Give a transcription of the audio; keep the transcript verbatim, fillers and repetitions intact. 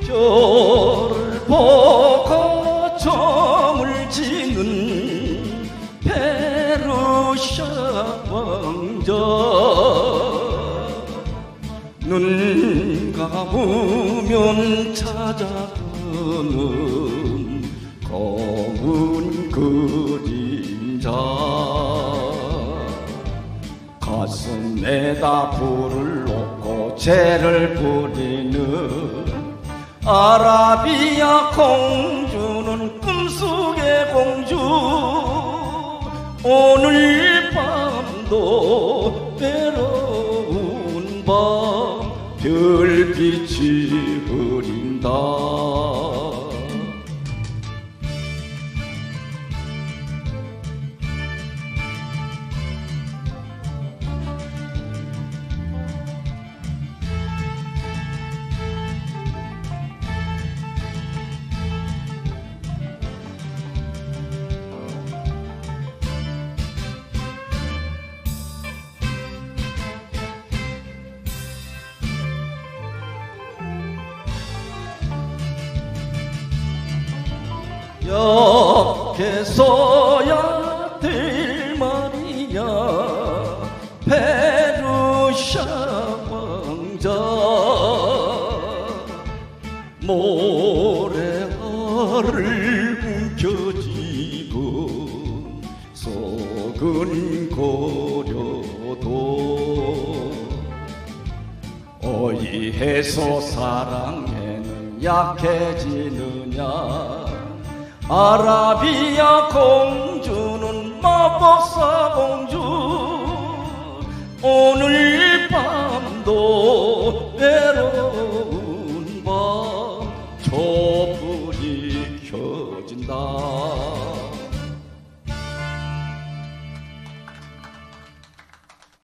별을 보고 점을 짓는 페르시아 왕자 눈 감으면 찾아드는 검은 그림자 가슴에다 불을 놓고 죄를 부리는 아라비아 공주는 꿈속의 공주 오늘 밤도 외로운 밤 별빛이 흐린다. 약해서야 될 말이야 페르시아 왕자 모래알을 움켜쥐고 소근거려도 어이해서 사랑에는 약해지느냐 아라비아 공주는 마법사 공주 오늘 밤도 외로운 밤